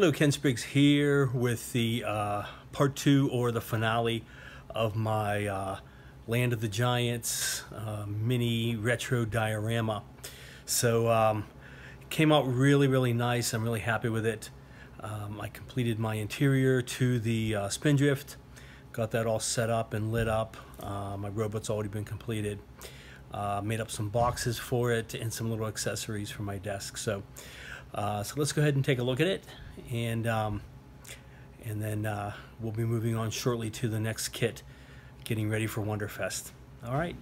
Hello, Ken Spriggs here with the part 2 or the finale of my Land of the Giants mini retro diorama. So it came out really nice. I'm really happy with it. I completed my interior to the Spindrift, got that all set up and lit up. My robot's already been completed. Made up some boxes for it and some little accessories for my desk. So let's go ahead and take a look at it, and then we'll be moving on shortly to the next kit, getting ready for Wonderfest. All right,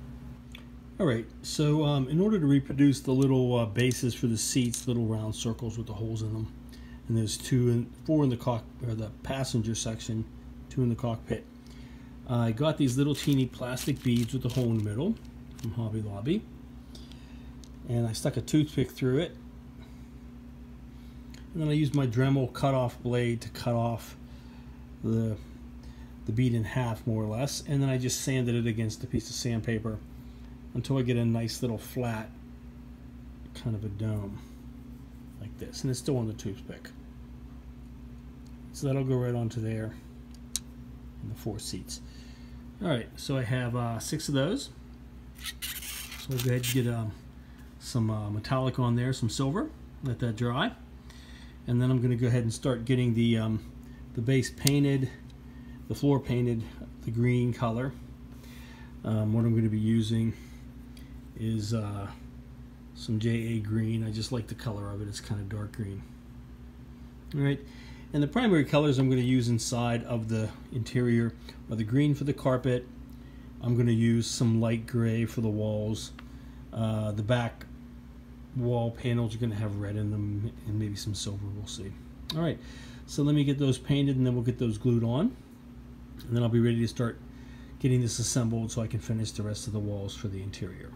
so in order to reproduce the little bases for the seats, little round circles with the holes in them, and there's 4 in the passenger section, 2 in the cockpit. I got these little teeny plastic beads with the hole in the middle from Hobby Lobby, and I stuck a toothpick through it. And then I used my Dremel cut-off blade to cut off the bead in half, more or less. And then I just sanded it against a piece of sandpaper until I get a nice little flat kind of a dome like this. And it's still on the toothpick. So that'll go right onto there in the 4 seats. Alright, so I have 6 of those. So I'll go ahead and get some metallic on there, some silver. Let that dry. And then I'm going to go ahead and start getting the base painted, the floor painted, the green color. What I'm going to be using is some JA green. I just like the color of it. It's kind of dark green. All right, and the primary colors I'm going to use inside of the interior are the green for the carpet. I'm going to use some light gray for the walls. The back wall panels are going to have red in them and maybe some silver, we'll see. Alright, so let me get those painted and then we'll get those glued on, and then I'll be ready to start getting this assembled so I can finish the rest of the walls for the interior.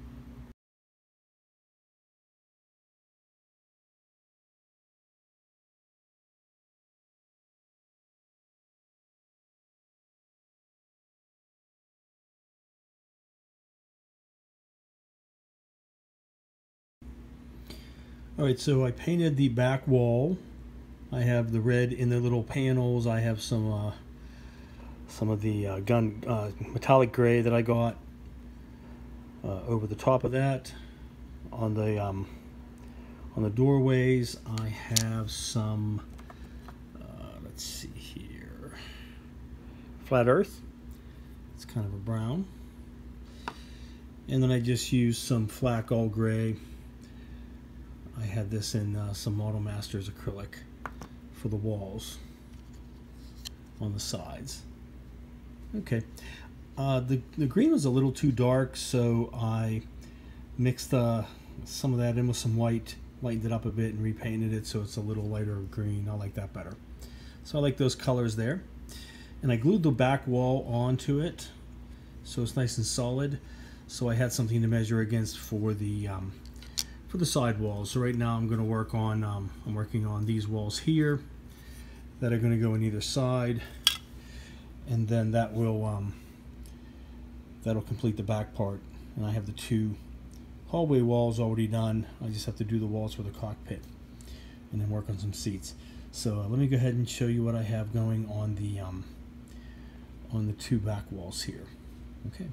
Alright, so I painted the back wall. I have the red in the little panels. I have some of the metallic gray that I got over the top of that. On the doorways, I have some let's see here, flat earth. It's kind of a brown, and then I just used some flat all gray. I had this in some Model Masters acrylic for the walls on the sides. Okay, the green was a little too dark, so I mixed some of that in with some white, lightened it up a bit, and repainted it so it's a little lighter green. I like that better. So I like those colors there. And I glued the back wall onto it so it's nice and solid. So I had something to measure against for the side walls. So right now I'm going to work on I'm working on these walls here that are going to go on either side, and then that will that'll complete the back part. And I have the 2 hallway walls already done. I just have to do the walls for the cockpit and then work on some seats. So let me go ahead and show you what I have going on the 2 back walls here. Okay.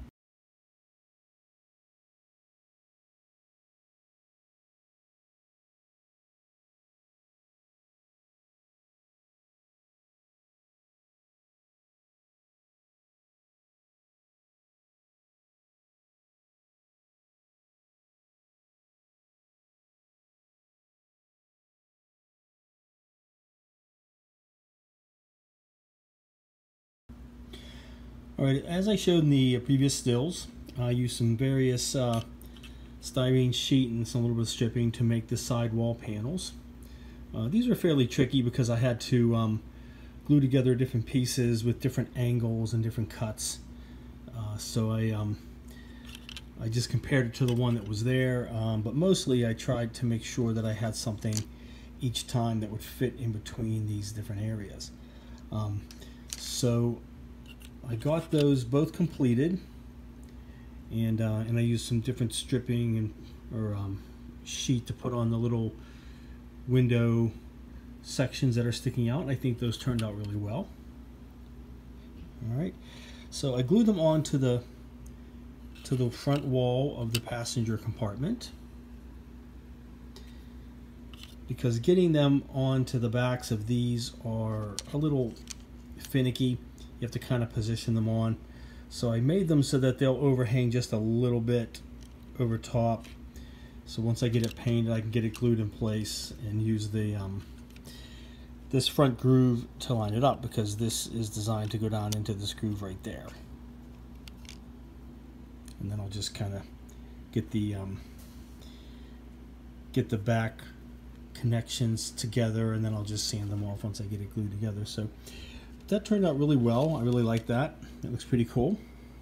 Alright, as I showed in the previous stills, I used some various styrene sheet and some little bit of stripping to make the side wall panels. These were fairly tricky because I had to glue together different pieces with different angles and different cuts. So I just compared it to the one that was there, but mostly I tried to make sure that I had something each time that would fit in between these different areas. So I got those both completed, and I used some different stripping or sheet to put on the little window sections that are sticking out. I think those turned out really well. All right, so I glued them onto the front wall of the passenger compartment, because getting them onto the backs of these are a little finicky. You have to kind of position them on. So I made them so that they'll overhang just a little bit over top. So once I get it painted, I can get it glued in place and use the this front groove to line it up, because this is designed to go down into this groove right there. And then I'll just kind of get the back connections together, and then I'll just sand them off once I get it glued together. So that turned out really well. I really like that. It looks pretty cool.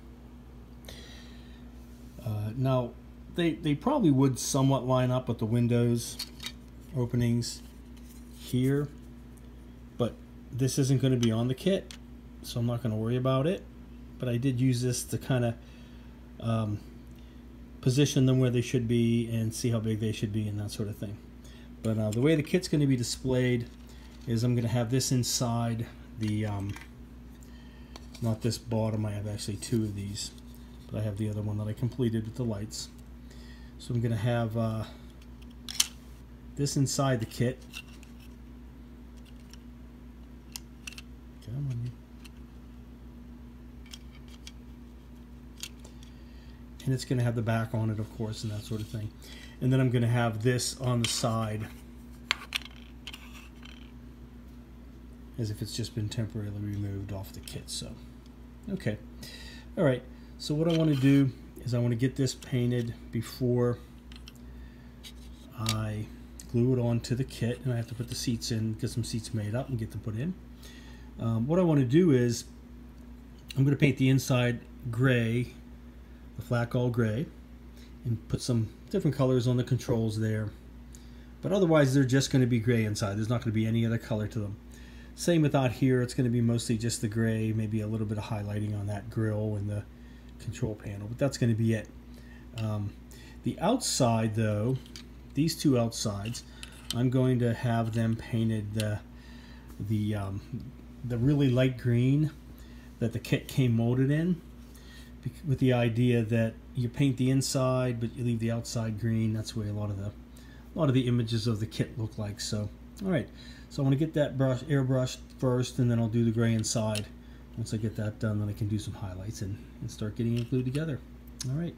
Now they probably would somewhat line up with the windows openings here, but this isn't going to be on the kit, so I'm not going to worry about it. But I did use this to kind of position them where they should be and see how big they should be and that sort of thing. But the way the kit's going to be displayed is I'm going to have this inside the, not this bottom, I have actually two of these, but I have the other one that I completed with the lights. So I'm going to have this inside the kit. Come on. And it's going to have the back on it, of course, and that sort of thing. And then I'm going to have this on the side as if it's just been temporarily removed off the kit. So, okay. All right. So what I want to do is I want to get this painted before I glue it onto the kit, and I have to put the seats in, get some seats made up and get them put in. What I want to do is I'm going to paint the inside gray, the flat gold gray, and put some different colors on the controls there. But otherwise they're just going to be gray inside. There's not going to be any other color to them. Same with out here. It's going to be mostly just the gray, maybe a little bit of highlighting on that grill and the control panel, but that's going to be it. The outside though, these two outsides, I'm going to have them painted the really light green that the kit came molded in, with the idea that you paint the inside but you leave the outside green. That's the way a lot of the images of the kit look like. So all right, so I want to get that airbrushed first, and then I'll do the gray inside. Once I get that done, then I can do some highlights and start getting it glued together. All right.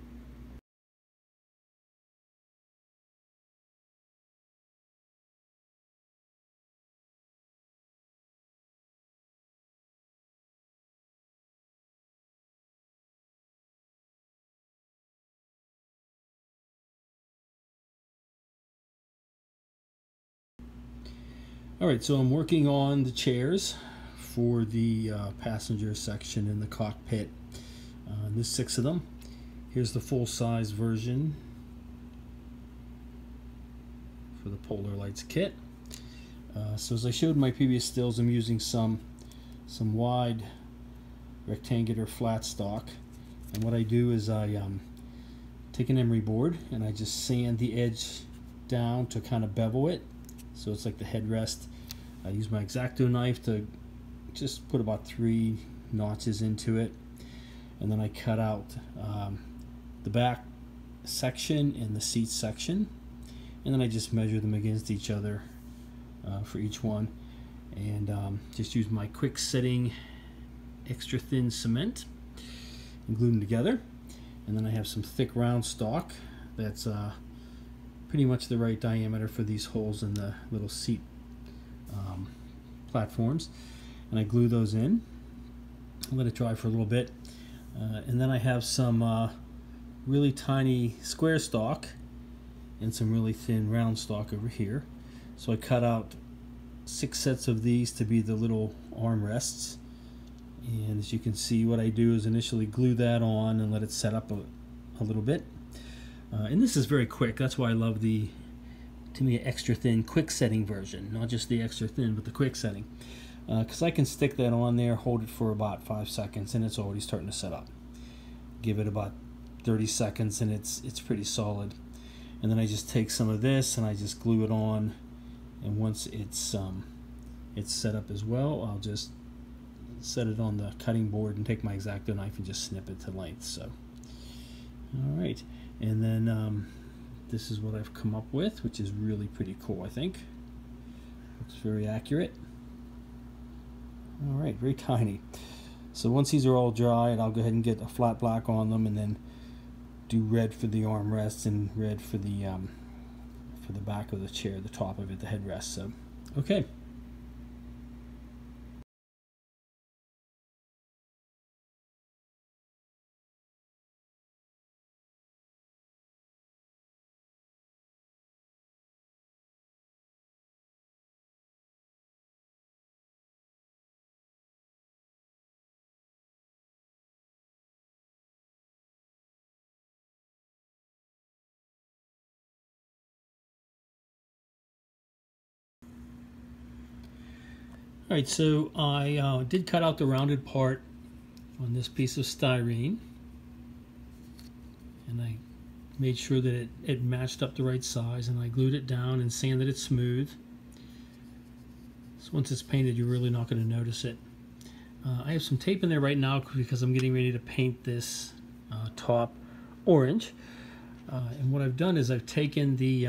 Alright, so I'm working on the chairs for the passenger section in the cockpit. There's 6 of them. Here's the full-size version for the Polar Lights kit. So as I showed in my previous stills, I'm using some wide rectangular flat stock. And what I do is I take an emery board and I just sand the edge down to kind of bevel it, so it's like the headrest. I use my X-Acto knife to just put about 3 notches into it, and then I cut out the back section and the seat section, and then I just measure them against each other for each one, and just use my quick setting extra thin cement and glue them together. And then I have some thick round stock that's pretty much the right diameter for these holes in the little seat platforms, and I glue those in. I'll let it dry for a little bit, and then I have some really tiny square stock and some really thin round stock over here. So I cut out 6 sets of these to be the little armrests, and as you can see, what I do is initially glue that on and let it set up a little bit. And this is very quick. That's why I love the, to me, extra thin quick setting version, not just the extra thin but the quick setting, because I can stick that on there, hold it for about 5 seconds, and it's already starting to set up. Give it about 30 seconds and it's pretty solid. And then I just take some of this and I just glue it on, and once it's it's set up as well. I'll just set it on the cutting board and take my X-Acto knife and just snip it to length. So, all right, and then this is what I've come up with, which is really pretty cool, I think. Looks very accurate. All right, very tiny. So once these are all dried, I'll go ahead and get a flat black on them, and then do red for the armrests and red for the back of the chair, the top of it, the headrest. So, okay. All right, so I did cut out the rounded part on this piece of styrene, and I made sure that it matched up the right size, and I glued it down and sanded it smooth. So once it's painted, you're really not going to notice it. I have some tape in there right now because I'm getting ready to paint this top orange. And what I've done is I've taken the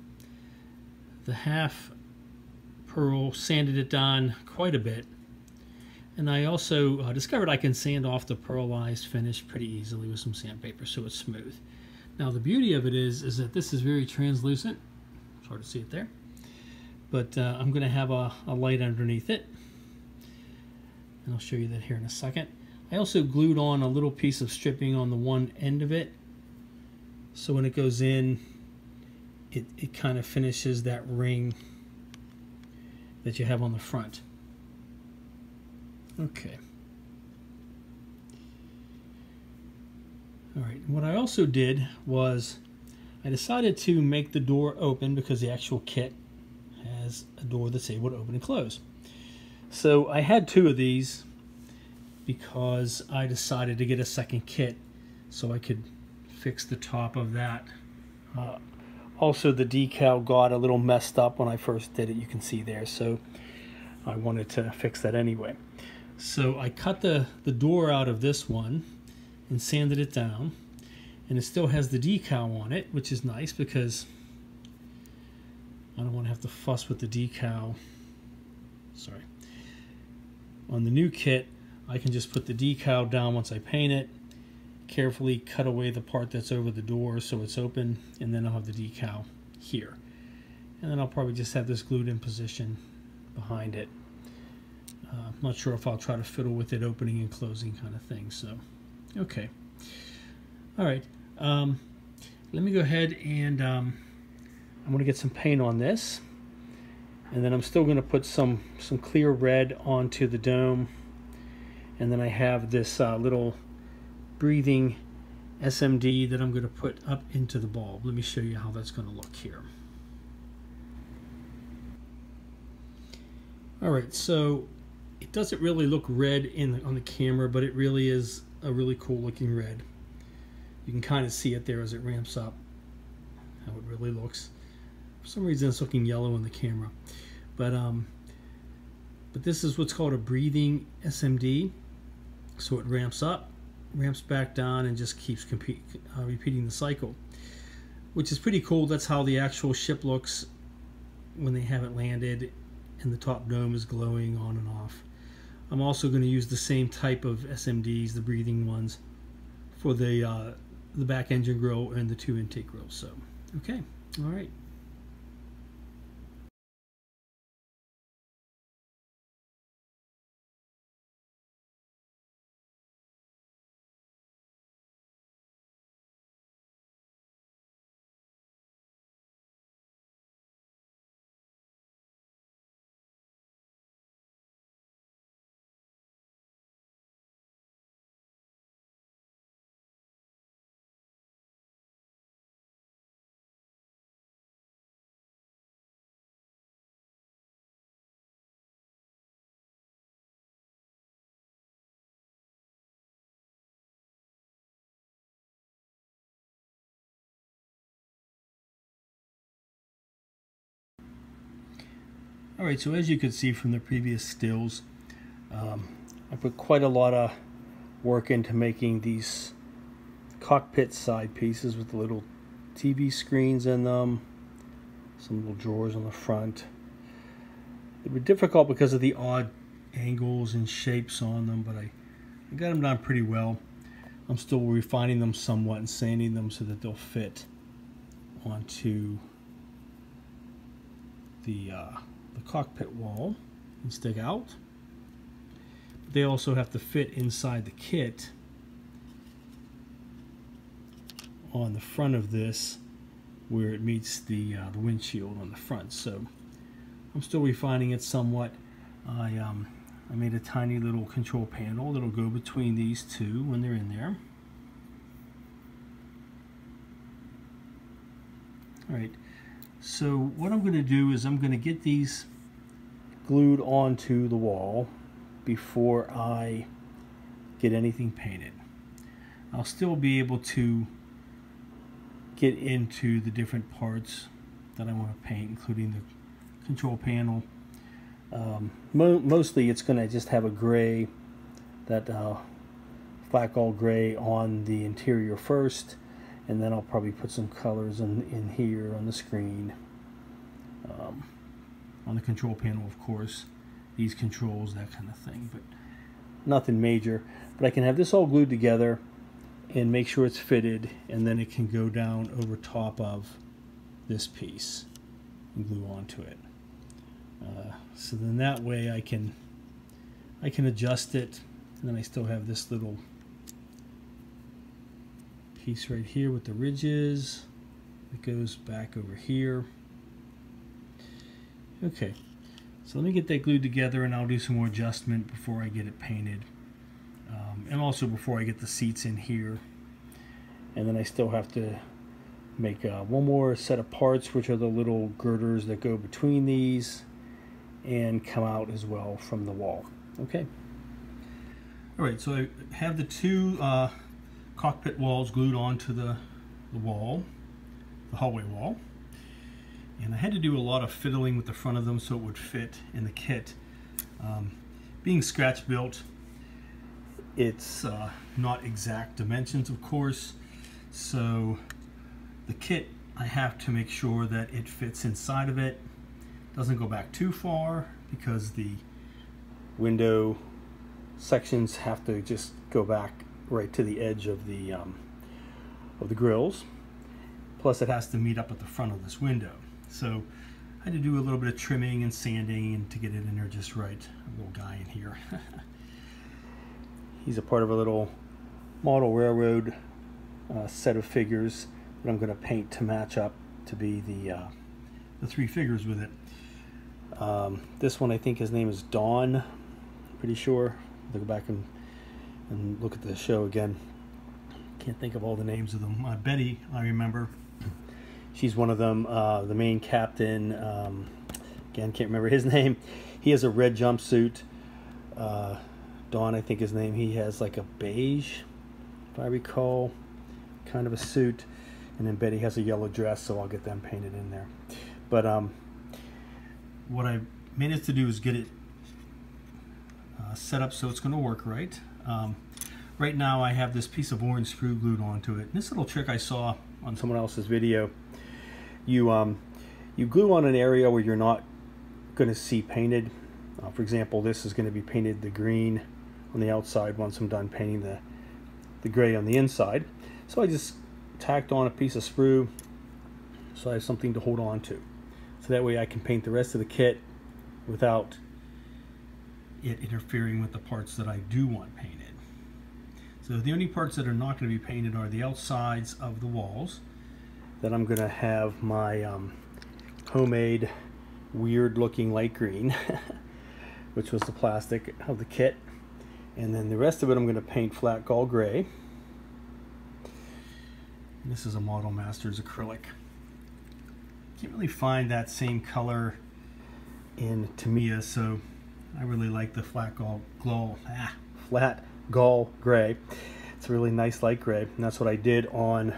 half pearl, sanded it down quite a bit, and I also discovered I can sand off the pearlized finish pretty easily with some sandpaper, so it's smooth. Now the beauty of it is that this is very translucent. It's hard to see it there, but I'm going to have a light underneath it, and I'll show you that here in a second. I also glued on a little piece of stripping on the one end of it, so when it goes in, it kind of finishes that ring that you have on the front. Okay. All right, what I also did was I decided to make the door open because the actual kit has a door that's able to open and close. So I had two of these because I decided to get a second kit so I could fix the top of that. Also, the decal got a little messed up when I first did it, you can see there, so I wanted to fix that anyway. So I cut the door out of this one and sanded it down, and it still has the decal on it, which is nice because I don't want to have to fuss with the decal. Sorry. On the new kit, I can just put the decal down once I paint it, carefully cut away the part that's over the door so it's open, and then I'll have the decal here. And then I'll probably just have this glued in position behind it. I'm not sure if I'll try to fiddle with it opening and closing kind of thing. So, okay. All right. Let me go ahead and I'm going to get some paint on this. And then I'm still going to put some clear red onto the dome. And then I have this little breathing SMD that I'm going to put up into the bulb. Let me show you how that's going to look here. All right, so it doesn't really look red on the camera, but it really is a really cool looking red. You can kind of see it there as it ramps up, how it really looks. For some reason it's looking yellow on the camera. But this is what's called a breathing SMD. So it ramps up, ramps back down, and just keeps repeating the cycle, which is pretty cool. That's how the actual ship looks when they haven't landed and the top dome is glowing on and off. I'm also going to use the same type of SMDs, the breathing ones, for the back engine grill and the two intake grills. So, okay, all right. Alright, so as you could see from the previous stills, I put quite a lot of work into making these cockpit side pieces with the little TV screens in them, some little drawers on the front. They were difficult because of the odd angles and shapes on them, but I got them done pretty well. I'm still refining them somewhat and sanding them so that they'll fit onto the cockpit wall and stick out. They also have to fit inside the kit on the front of this where it meets the windshield on the front. So I'm still refining it somewhat. I made a tiny little control panel that'll go between these two when they're in there. Alright, so what I'm going to do is I'm going to get these glued onto the wall before I get anything painted. I'll still be able to get into the different parts that I want to paint, including the control panel. Mostly it's going to just have a gray, that flat gold gray on the interior first, and then I'll probably put some colors in here on the screen, on the control panel, of course, these controls, that kind of thing, but nothing major. But I can have this all glued together and make sure it's fitted, and then it can go down over top of this piece and glue onto it. So then that way I can adjust it, and then I still have this little piece right here with the ridges that goes back over here. Okay, so let me get that glued together, and I'll do some more adjustment before I get it painted, and also before I get the seats in here. And then I still have to make one more set of parts, which are the little girders that go between these and come out as well from the wall. Okay. Alright, so I have the two cockpit walls glued onto the wall, the hallway wall. And I had to do a lot of fiddling with the front of them so it would fit in the kit. Being scratch built, it's not exact dimensions, of course. So the kit, I have to make sure that it fits inside of it. Doesn't go back too far because the window sections have to just go back right to the edge of the grills. Plus it has to meet up at the front of this window. So I had to do a little bit of trimming and sanding and to get it in there just right. A little guy in here. He's a part of a little model railroad set of figures that I'm going to paint to match up to be the three figures with it. This one, I think his name is Dawn, pretty sure. I'll go back and look at the show again. Can't think of all the names of them. Betty, I remember. She's one of them. The main captain, again, can't remember his name. He has a red jumpsuit. Dawn, I think his name, he has like a beige, if I recall, kind of a suit. And then Betty has a yellow dress, so I'll get them painted in there. But what I managed to do is get it set up so it's going to work right. Right now I have this piece of orange screw glued onto it. And this little trick I saw on someone else's video, you glue on an area where you're not going to see painted. For example, this is going to be painted the green on the outside once I'm done painting the gray on the inside. So I just tacked on a piece of sprue so I have something to hold on to. So that way I can paint the rest of the kit without it interfering with the parts that I do want painted. So the only parts that are not going to be painted are the outsides of the walls. Then I'm going to have my homemade weird looking light green, which was the plastic of the kit. And then the rest of it I'm going to paint flat gall gray. And this is a Model Masters acrylic. Can't really find that same color in Tamiya, so I really like the flat gall gray. It's a really nice light gray, and that's what I did on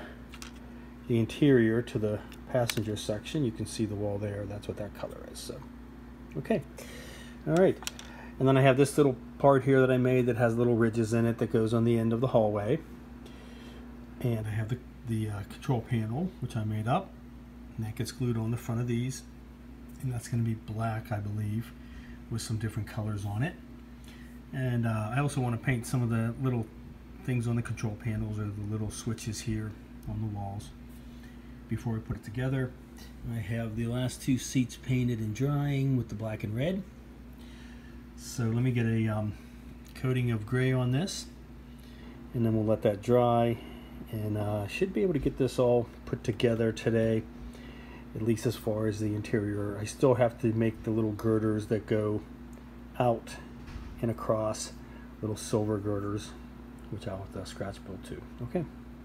the interior to the passenger section. You can see the wall there. That's what that color is. So Okay, all right. And then I have this little part here that I made that has little ridges in it that goes on the end of the hallway. And I have the control panel, which I made up, and that gets glued on the front of these. And that's going to be black, I believe, with some different colors on it. And I also want to paint some of the little things on the control panels, or the little switches here on the walls, before we put it together. I have the last two seats painted and drying with the black and red. So let me get a coating of gray on this, and then we'll let that dry, and should be able to get this all put together today, at least as far as the interior. I still have to make the little girders that go out and across, little silver girders, which I'll have to scratch build too. Okay.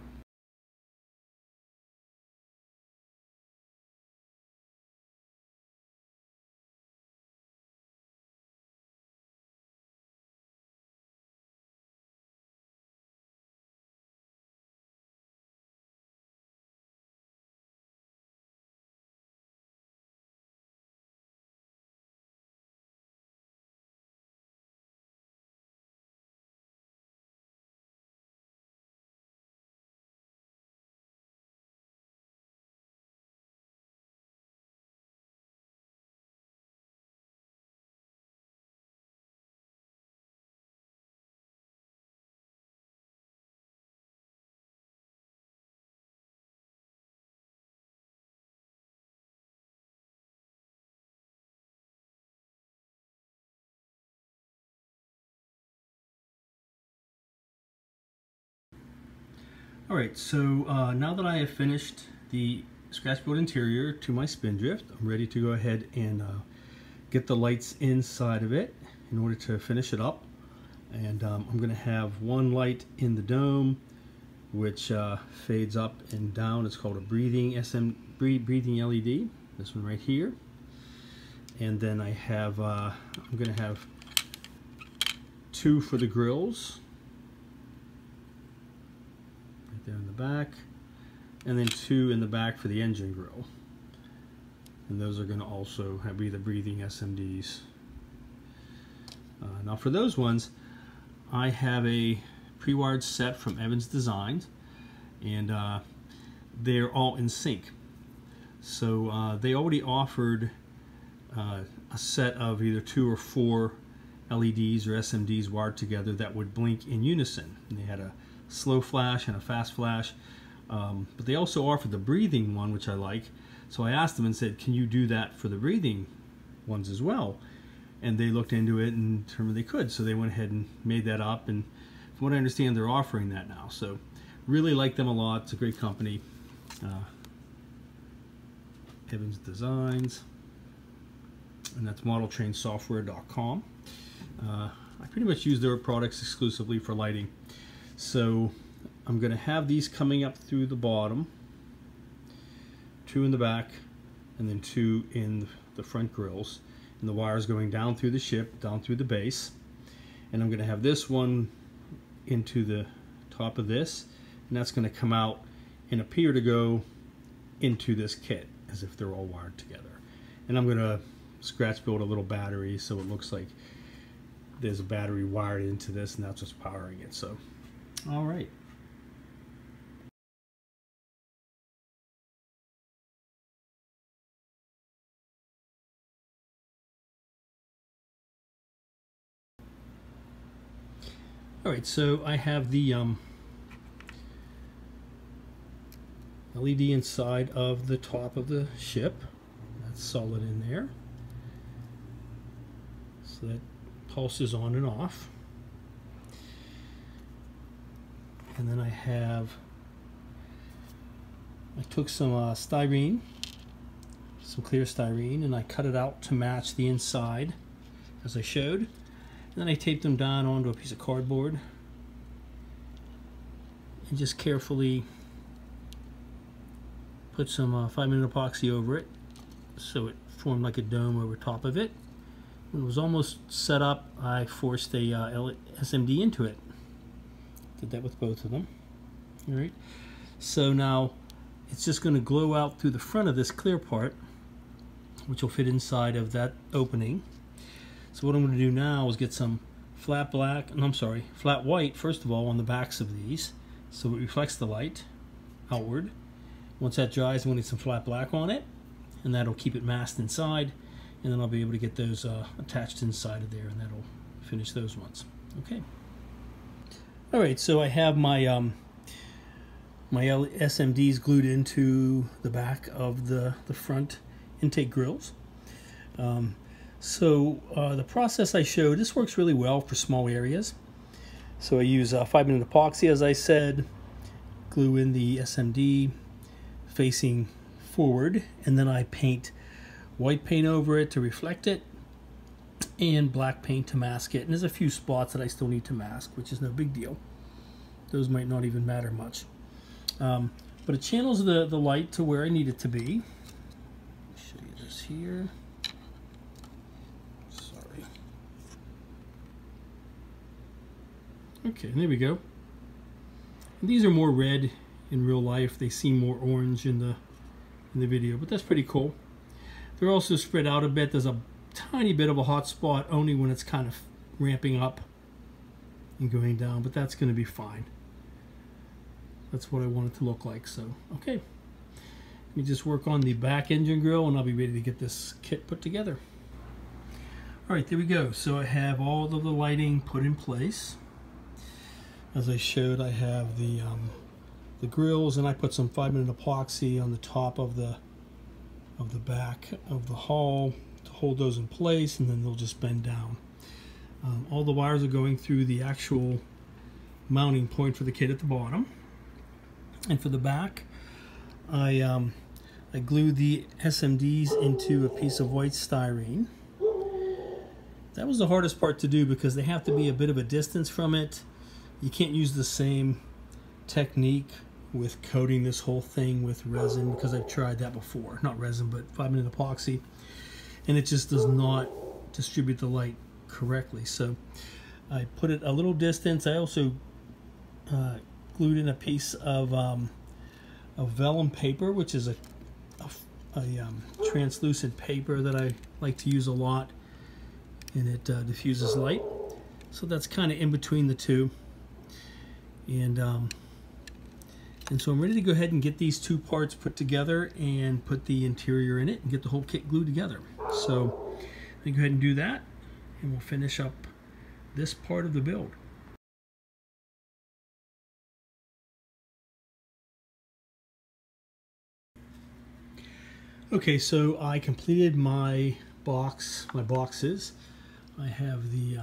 Alright, so now that I have finished the scratch build interior to my Spindrift, I'm ready to go ahead and get the lights inside of it in order to finish it up. And I'm going to have one light in the dome, which fades up and down. It's called a breathing LED, this one right here. And then I have, I'm going to have two for the grills, there in the back, and then two in the back for the engine grill, and those are going to also be the breathing SMDs. Now for those ones, I have a pre-wired set from Evans Designs, and they're all in sync. So they already offered a set of either 2 or 4 LEDs or SMDs wired together that would blink in unison. And they had a slow flash and a fast flash, but they also offered the breathing one, which I like. So I asked them and said, can you do that for the breathing ones as well? And they looked into it and determined they could, so they went ahead and made that up, and from what I understand, they're offering that now. So really like them a lot. It's a great company, Evans Designs, and that's modeltrainsoftware.com. I pretty much use their products exclusively for lighting. So I'm going to have these coming up through the bottom, 2 in the back, and then 2 in the front grills, and the wires going down through the ship, down through the base. And I'm going to have this one into the top of this, and that's going to come out and appear to go into this kit as if they're all wired together. And I'm going to scratch build a little battery so it looks like there's a battery wired into this, and that's what's powering it. So all right. All right, so I have the LED inside of the top of the ship. That's solid in there. So that pulses on and off. And then I took some styrene, some clear styrene, and I cut it out to match the inside as I showed. And then I taped them down onto a piece of cardboard and just carefully put some 5-minute epoxy over it so it formed like a dome over top of it. When it was almost set up, I forced a SMD into it. Did that with both of them. All right. So now it's just going to glow out through the front of this clear part, which will fit inside of that opening. So what I'm going to do now is get some flat white first of all on the backs of these, so it reflects the light outward. Once that dries, I'm going to get some flat black on it, and that'll keep it masked inside, and then I'll be able to get those attached inside of there, and that'll finish those ones. Okay. All right, so I have my my SMDs glued into the back of the front intake grills. The process I showed, this works really well for small areas. So I use 5-minute epoxy, as I said, glue in the SMD facing forward, and then I paint white paint over it to reflect it, and black paint to mask it. And there's a few spots that I still need to mask, which is no big deal. Those might not even matter much. But it channels the light to where I need it to be. I'll show you this here. Sorry. Okay, and there we go. And these are more red in real life. They seem more orange in the video, but that's pretty cool. They're also spread out a bit. There's a tiny bit of a hot spot only when it's kind of ramping up and going down, but that's going to be fine. That's what I want it to look like. So, okay. Let me just work on the back engine grill and I'll be ready to get this kit put together. All right, there we go. So I have all of the lighting put in place. As I showed, I have the grills, and I put some 5-minute epoxy on the top of the back of the hull to hold those in place, and then they'll just bend down. All the wires are going through the actual mounting point for the kit at the bottom. And for the back, I glued the SMDs into a piece of white styrene. That was the hardest part to do because they have to be a bit of a distance from it. You can't use the same technique with coating this whole thing with resin, because I've tried that before. Not resin, but 5-minute epoxy. And it just does not distribute the light correctly. So I put it a little distance. I also glued in a piece of vellum paper, which is a translucent paper that I like to use a lot, and it diffuses light. So that's kind of in between the two, and so I'm ready to go ahead and get these two parts put together and put the interior in it and get the whole kit glued together. So let me go ahead and do that, and we'll finish up this part of the build. Okay, so I completed my boxes. I have the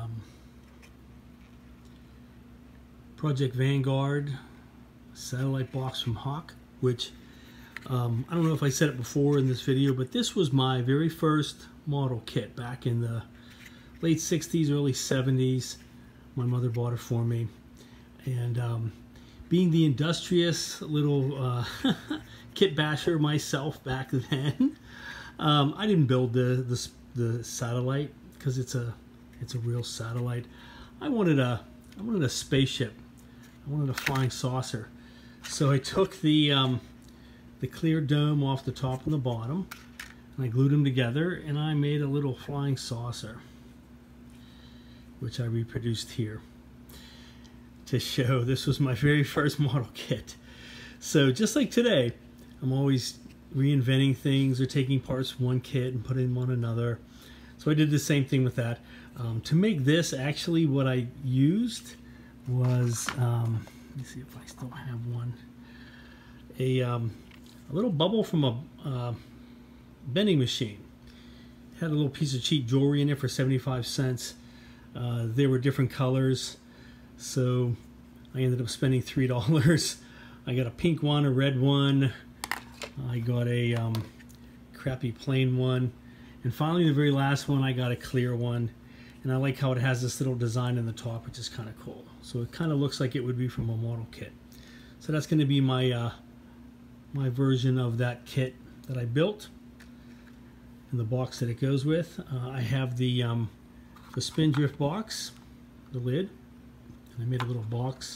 Project Vanguard satellite box from Hawk, which I don't know if I said it before in this video, but this was my very first model kit back in the late 60s, early 70s. My mother bought it for me, and being the industrious little kit basher myself back then, I didn't build the satellite because it's a real satellite. I wanted a spaceship. I wanted a flying saucer. So I took the clear dome off the top and the bottom, and I glued them together, and I made a little flying saucer, which I reproduced here to show this was my very first model kit. So just like today, I'm always reinventing things or taking parts from one kit and putting them on another. So I did the same thing with that. To make this, actually what I used was, let me see if I still have one, a little bubble from a bending machine. It had a little piece of cheap jewelry in it for 75 cents. There were different colors, so I ended up spending $3. I got a pink one, a red one, I got a crappy plain one, and finally the very last one I got a clear one. And I like how it has this little design in the top, which is kind of cool. So it kind of looks like it would be from a model kit. So that's going to be my my version of that kit that I built, and the box that it goes with. I have the Spindrift box, the lid, and I made a little box.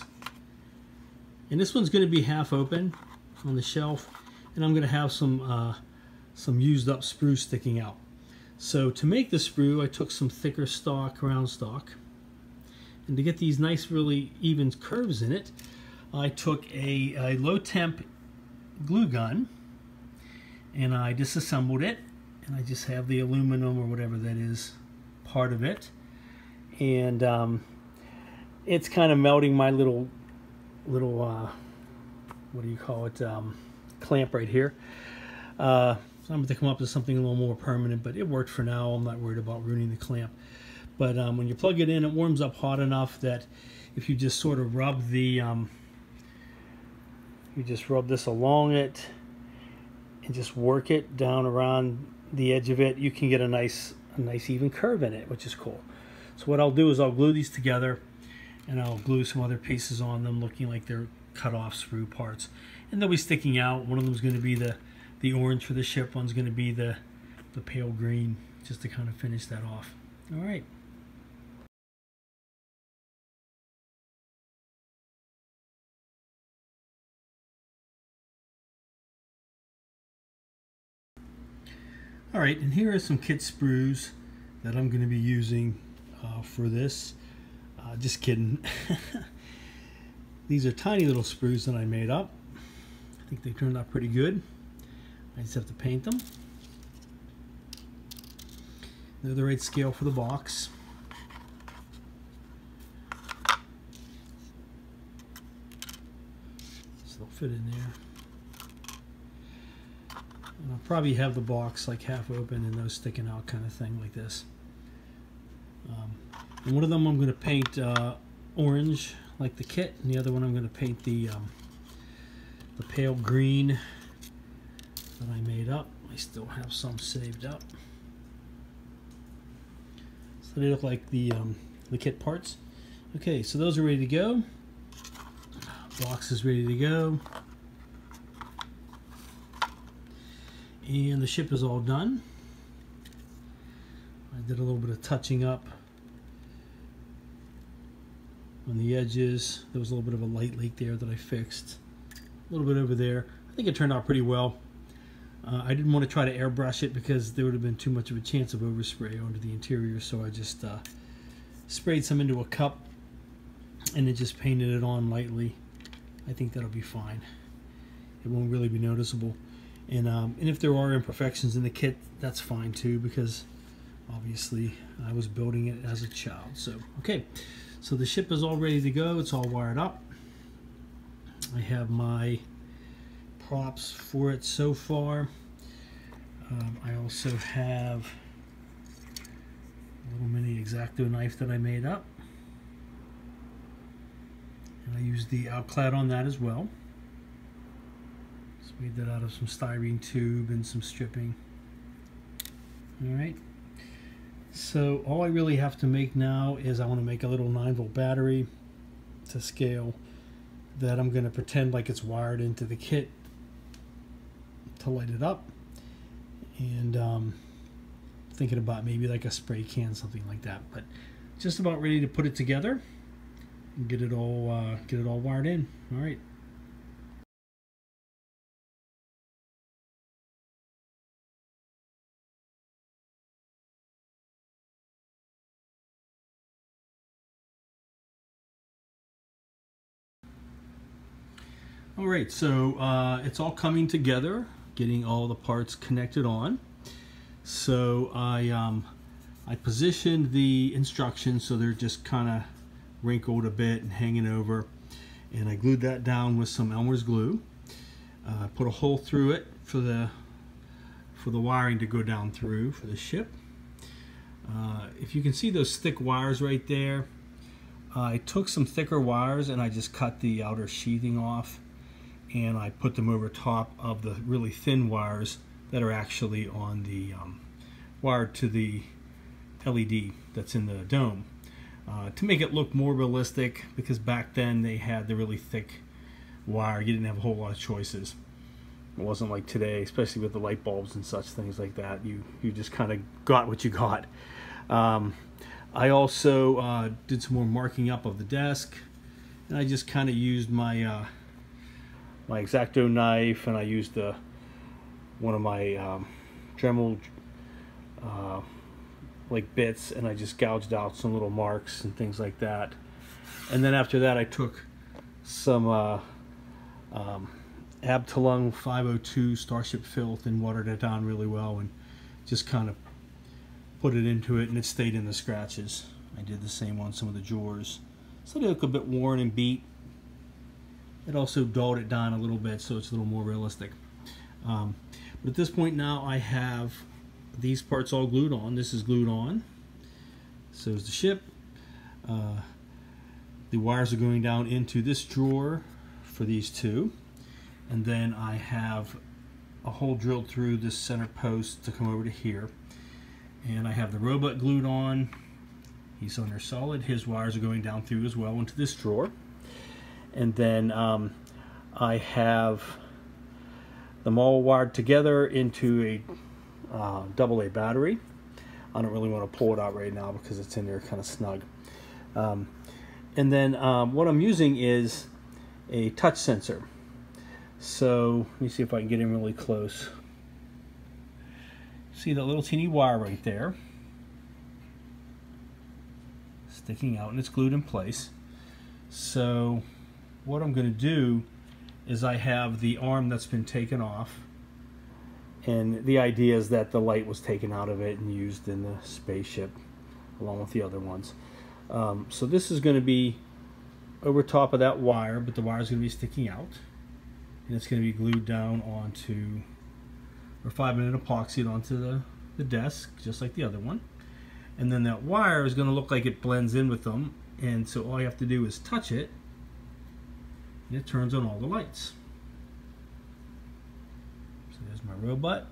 And this one's going to be half open on the shelf, and I'm going to have some some used up sprue sticking out. So to make the sprue, I took some thicker stock, round stock, and to get these nice really even curves in it, I took a low temp glue gun and I disassembled it, and I just have the aluminum or whatever that is part of it, and it's kind of melting my little what do you call it, clamp right here. So I'm going to come up with something a little more permanent, but it worked for now. I'm not worried about ruining the clamp. But when you plug it in, it warms up hot enough that if you just sort of rub the you just rub this along it and just work it down around the edge of it, you can get a nice even curve in it, which is cool. So what I'll do is I'll glue these together, and I'll glue some other pieces on them looking like they're cut off sprue parts, and they'll be sticking out. One of them is going to be the orange for the ship, one's going to be the pale green, just to kind of finish that off. All right. All right, and here are some kit sprues that I'm going to be using for this. Just kidding. These are tiny little sprues that I made up. I think they turned out pretty good. I just have to paint them. They're the right scale for the box. So they'll fit in there. And I'll probably have the box like half open and those sticking out, kind of thing, like this. And one of them I'm going to paint orange, like the kit, and the other one I'm going to paint the pale green that I made up. I still have some saved up. So they look like the kit parts. Okay, so those are ready to go. Box is ready to go. And the ship is all done. I did a little bit of touching up on the edges. There was a little bit of a light leak there that I fixed. A little bit over there. I think it turned out pretty well. I didn't want to try to airbrush it because there would have been too much of a chance of overspray onto the interior, so I just sprayed some into a cup and then just painted it on lightly. I think that'll be fine. It won't really be noticeable. And if there are imperfections in the kit, that's fine too, because obviously I was building it as a child. So, okay, so the ship is all ready to go. It's all wired up. I have my props for it so far. I also have a little mini X-Acto knife that I made up, and I used the Outclad on that as well. So made that out of some styrene tube and some stripping. Alright, so all I really have to make now is I want to make a little 9-volt battery to scale that I'm going to pretend like it's wired into the kit to light it up, and thinking about maybe like a spray can, something like that, but just about ready to put it together and get it all wired in. All right. All right, so it's all coming together, getting all the parts connected on. So I positioned the instructions so they're just kind of wrinkled a bit and hanging over, and I glued that down with some Elmer's glue. I put a hole through it for the wiring to go down through for the ship. If you can see those thick wires right there, I took some thicker wires and I just cut the outer sheathing off, and I put them over top of the really thin wires that are actually on the wired to the LED that's in the dome, to make it look more realistic, because back then they had the really thick wire. You didn't have a whole lot of choices. It wasn't like today, especially with the light bulbs and such things like that. You just kind of got what you got. I also did some more marking up of the desk, and I just kind of used my my X-Acto knife, and I used one of my Dremel like bits, and I just gouged out some little marks and things like that. And then after that I took some Abtalung 502 Starship Filth and watered it down really well and just kind of put it into it, and it stayed in the scratches. I did the same on some of the drawers. So they look a bit worn and beat. It also dulled it down a little bit so it's a little more realistic. But at this point now I have these parts all glued on. This is glued on. So is the ship. The wires are going down into this drawer for these two. And then I have a hole drilled through this center post to come over to here. And I have the robot glued on. He's on there solid. His wires are going down through as well into this drawer. And then I have them all wired together into a AA battery. I don't really want to pull it out right now because it's in there kind of snug. And then what I'm using is a touch sensor. So let me see if I can get in really close. See that little teeny wire right there sticking out, and it's glued in place. So what I'm going to do is I have the arm that's been taken off, and the idea is that the light was taken out of it and used in the spaceship along with the other ones. So this is going to be over top of that wire, but the wire is going to be sticking out, and it's going to be glued down onto, or 5-minute epoxied onto the desk, just like the other one. And then that wire is going to look like it blends in with them, and so all you have to do is touch it, and it turns on all the lights. So there's my robot.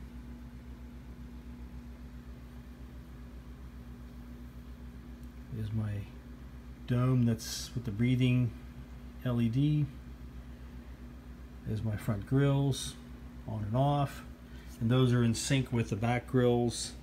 There's my dome that's with the breathing LED. There's my front grills, on and off. And those are in sync with the back grills.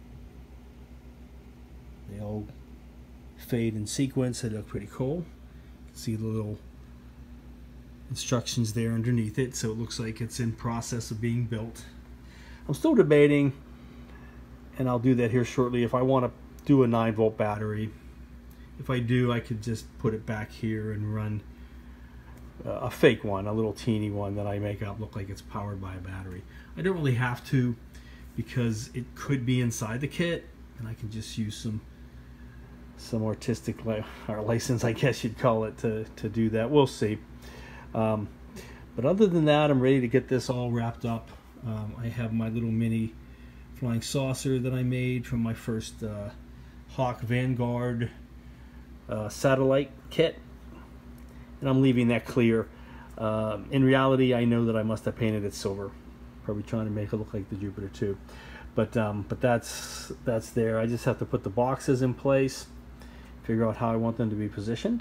They all fade in sequence. They look pretty cool. You can see the little instructions there underneath it, so it looks like it's in process of being built. I'm still debating, and I'll do that here shortly, if I want to do a 9-volt battery. If I do, I could just put it back here and run a fake one, a little teeny one that I make up look like it's powered by a battery. I don't really have to, because it could be inside the kit, and I can just use some artistic or license, I guess you'd call it, to do that. We'll see. But other than that, I'm ready to get this all wrapped up. I have my little mini flying saucer that I made from my first Hawk Vanguard satellite kit, and I'm leaving that clear. In reality, I know that I must have painted it silver, probably trying to make it look like the Jupiter 2. But that's there. I just have to put the boxes in place, figure out how I want them to be positioned.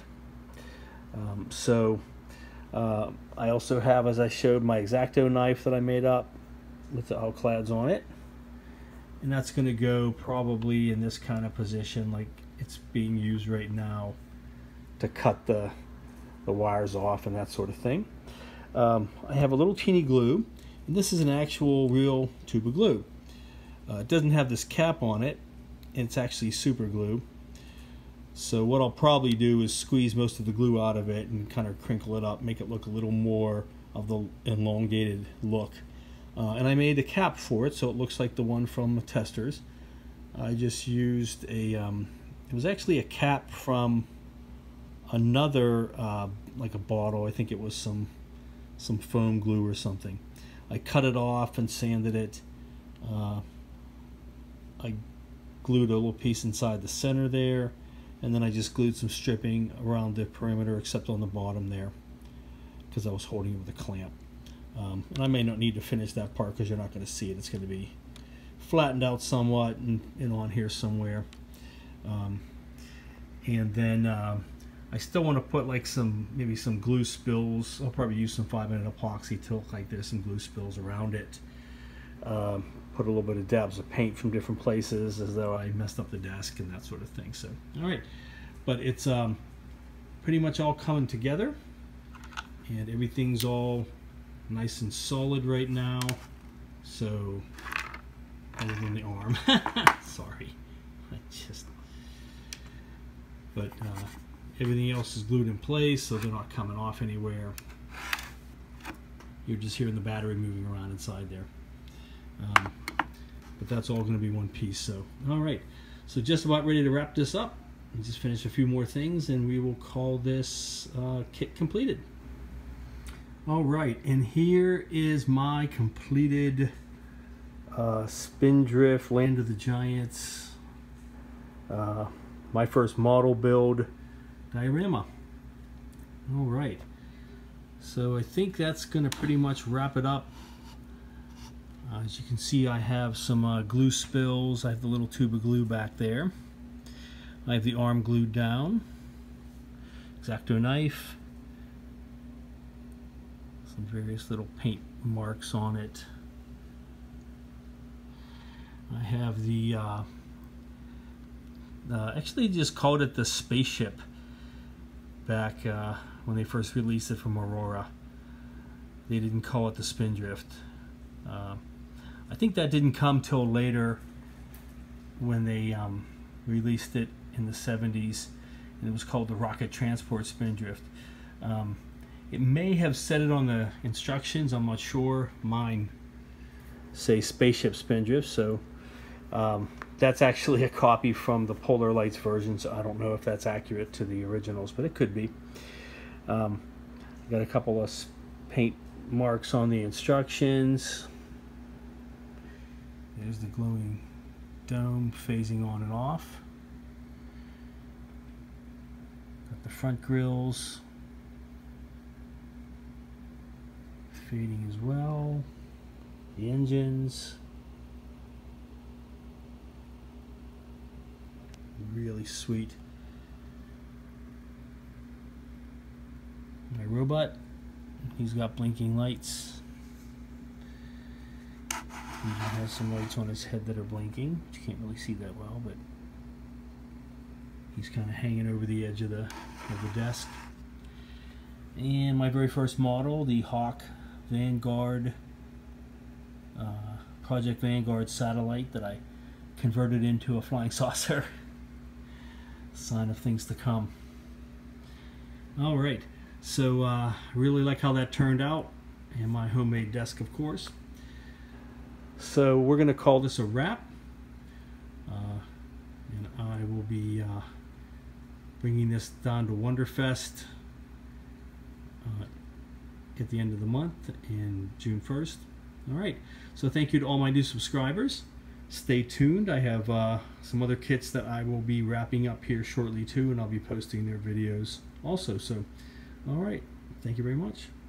I also have, as I showed, my X-Acto knife that I made up with the outclads on it, and that's going to go probably in this kind of position like it's being used right now to cut the wires off and that sort of thing. I have a little teeny glue, and this is an actual real tube of glue. It doesn't have this cap on it, and it's actually super glue. So what I'll probably do is squeeze most of the glue out of it and kind of crinkle it up, make it look a little more of the elongated look. And I made a cap for it so it looks like the one from the testers. I just used a, it was actually a cap from another, like a bottle. I think it was some foam glue or something. I cut it off and sanded it. I glued a little piece inside the center there, and then I just glued some stripping around the perimeter except on the bottom there, because I was holding it with a clamp. And I may not need to finish that part because you're not going to see it. It's going to be flattened out somewhat and on here somewhere. And then I still want to put like maybe some glue spills. I'll probably use some 5-minute epoxy to look like there's some glue spills around it. Put a little bit of dabs of paint from different places as though I messed up the desk and that sort of thing. So, all right, but it's pretty much all coming together, and everything's all nice and solid right now. So other than the arm. Sorry. But everything else is glued in place, so they're not coming off anywhere. You're just hearing the battery moving around inside there. But that's all going to be one piece. So, all right. So just about ready to wrap this up. Just finish a few more things, and we will call this kit completed. All right, and here is my completed Spindrift Land of the Giants, my first model build diorama. All right, so I think that's going to pretty much wrap it up. As you can see, I have some glue spills. I have the little tube of glue back there. I have the arm glued down, X-Acto knife, some various little paint marks on it. I have the actually just called it the spaceship back when they first released it from Aurora. They didn't call it the Spindrift. I think that didn't come till later when they released it in the 70s, and it was called the Rocket Transport Spindrift. It may have said it on the instructions, I'm not sure. Mine say Spaceship Spindrift, so that's actually a copy from the Polar Lights version, so I don't know if that's accurate to the originals, but it could be. Got a couple of paint marks on the instructions. There's the glowing dome phasing on and off. Got the front grills fading as well. The engines. Really sweet. My robot, he's got blinking lights. He has some lights on his head that are blinking. You can't really see that well, but he's kind of hanging over the edge of the desk. And my very first model, the Hawk Vanguard, Project Vanguard satellite that I converted into a flying saucer. Sign of things to come. All right, so really like how that turned out, and my homemade desk, of course. So we're going to call this a wrap, and I will be bringing this down to Wonderfest at the end of the month in June 1st. All right, so thank you to all my new subscribers. Stay tuned. I have some other kits that I will be wrapping up here shortly too, and I'll be posting their videos also. So, all right, thank you very much.